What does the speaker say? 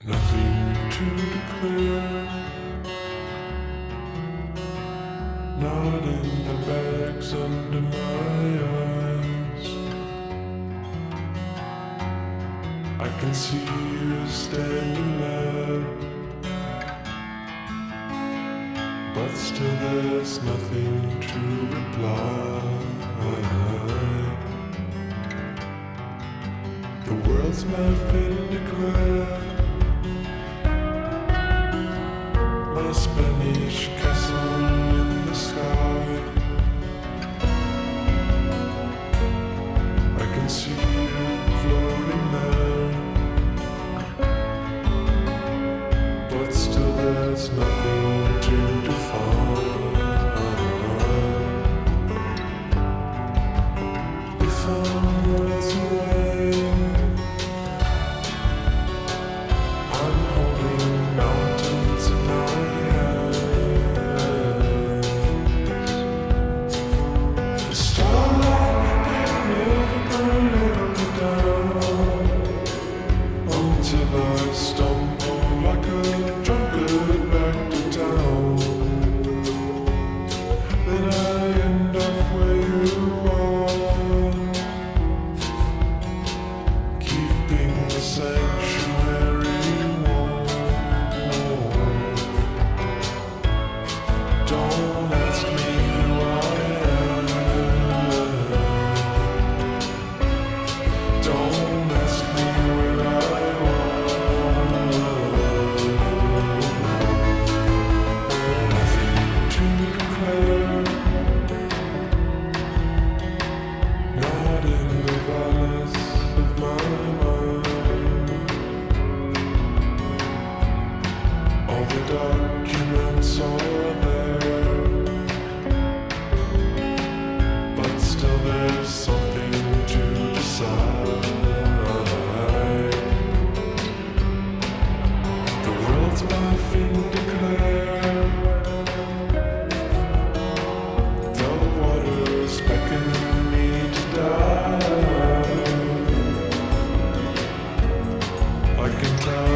Nothing to declare, not in the bags under my eyes. I can see you standing there, but still there's nothing to reply. The world's my fin declare, my Spanish castle in the sky. I can see you floating there, but still there's nothing to define. If I'm worlds away, I'm holding mountains in my hands. The starlight never let me down, until I stumble like a drunkard back to town. Then I end up where you are, keeping the sanctuary warm. Don't ask me who I am, don't ask me where I was. Nothing to declare, not in the violence of my mind. All the documents are there, but still there's something to decide. The world's my fin declare, the water's beckoning me to dive. I can tell